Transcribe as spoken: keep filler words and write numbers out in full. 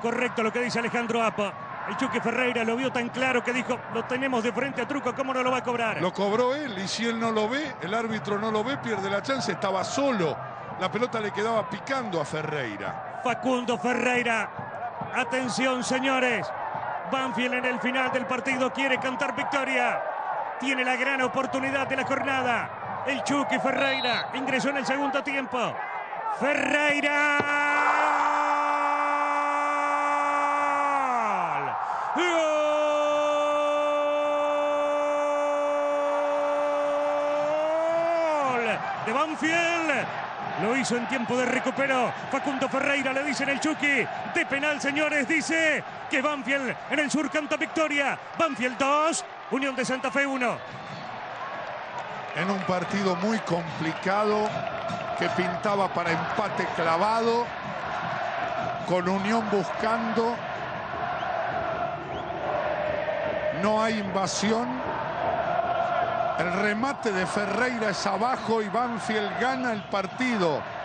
Correcto lo que dice Alejandro Apa. El Chucky Ferreira lo vio tan claro que dijo, lo tenemos de frente a Truco, ¿cómo no lo va a cobrar? Lo cobró él, y si él no lo ve, el árbitro no lo ve, pierde la chance. Estaba solo. La pelota le quedaba picando a Ferreira. Facundo Ferreira. Atención, señores. Banfield en el final del partido quiere cantar victoria. Tiene la gran oportunidad de la jornada. El Chucky Ferreira ingresó en el segundo tiempo. Ferreira. ¡Gol! De Banfield. Lo hizo en tiempo de recupero. Facundo Ferreira, le dicen el Chucky. De penal, señores, dice que Banfield en el sur canta victoria. Banfield dos, Unión de Santa Fe uno. En un partido muy complicado que pintaba para empate clavado, con Unión buscando. No hay invasión. El remate de Ferreira es abajo y Banfield gana el partido.